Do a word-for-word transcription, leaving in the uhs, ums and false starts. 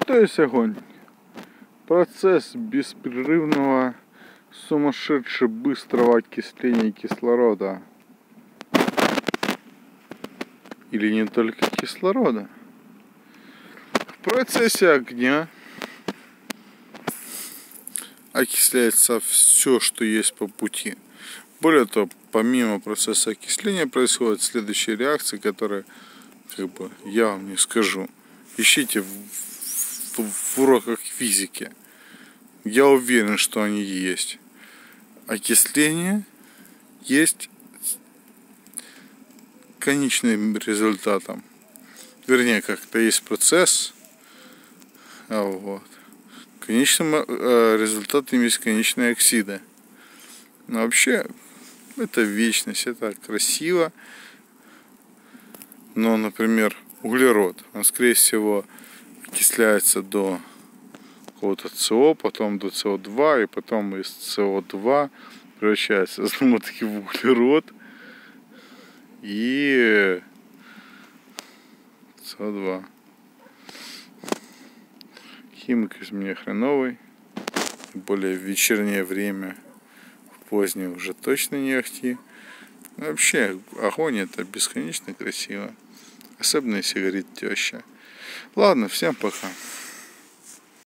Что есть огонь? Процесс беспрерывного, сумасшедше быстрого окисления кислорода. Или не только кислорода. В процессе огня окисляется все, что есть по пути. Более того, помимо процесса окисления происходят следующие реакции, которые как бы я вам не скажу. Ищите в, в, в уроках физики. Я уверен, что они есть. Окисление есть конечным результатом. Вернее, как-то есть процесс. А вот. Конечным э, результатом есть конечные оксиды. Но вообще это вечность, это красиво. Но, например, углерод, он, скорее всего, окисляется до какого-то СО, потом до С О два, и потом из С О два превращается снова-таки в углерод и С О два. Химик из меня хреновый, более в вечернее время, в позднее уже точно не ахти. Вообще, огонь это бесконечно красиво. Особенно если горит теща. Ладно, всем пока.